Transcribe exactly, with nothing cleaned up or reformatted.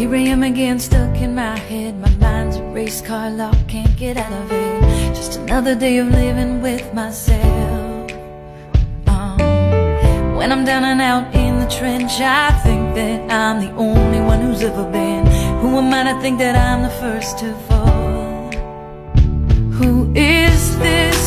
Here I am again, stuck in my head. My mind's a race car lock, can't get out of it. Just another day of living with myself. um, When I'm down and out in the trench, I think that I'm the only one who's ever been. Who am I to think that I'm the first to fall? Who is this